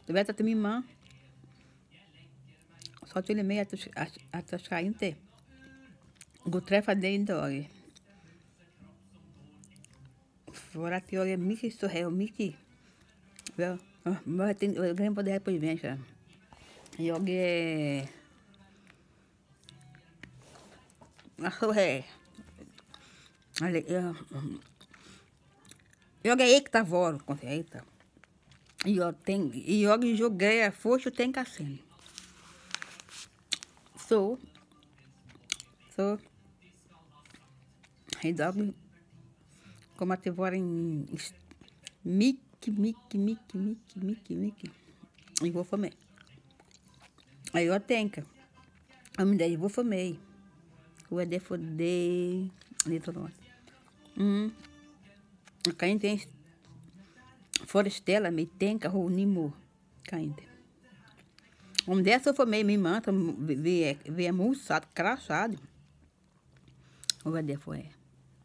Du vet at min mann sa till mig att jag ska inte gå och träffa dig idag. För att jag är mycket så här och mycket. Ja, jag glömde på det här på gemensamt. Jag är så här. Jag är äkta var, äkta. Jag joguei a força tem cassino. Så idag kommer att vara mycket igual för mig. Jag tänker, om det är igual för mig, hur är det för dig? Jag kan inte ens föreställa mig, tänka hur ni mår. Kan inte. Om det är så för mig, min man, vi är motsatt, kraschad. Hur är det för er?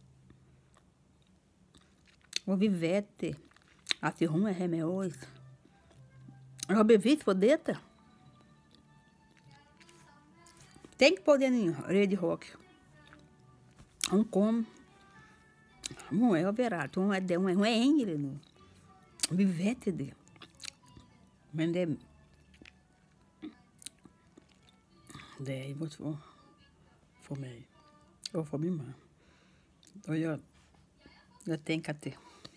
Och vi vet att hon är här med oss. Jag har bevis på detta. Tänk på den Röde Hawk. Hon kom. Hon är överallt. Hon är ängel nu. Vi vet det. Men det är ju svårt för mig och för min man. Och jag tänker att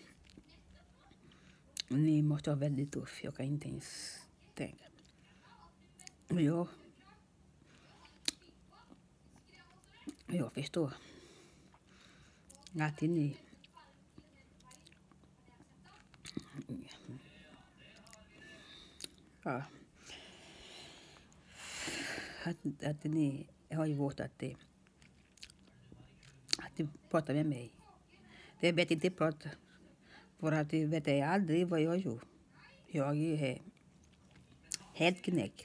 ni måste vara väldigt tuff. Jag kan inte ens tänka. Och jag förstår att ni att ni har ju vårt att prata med mig. Det vet inte prata. För att det vet jag aldrig vad jag gör. Jag är helt knäckt.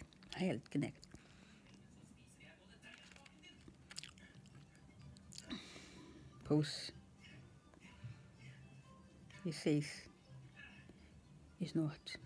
Puss. Vi ses snart.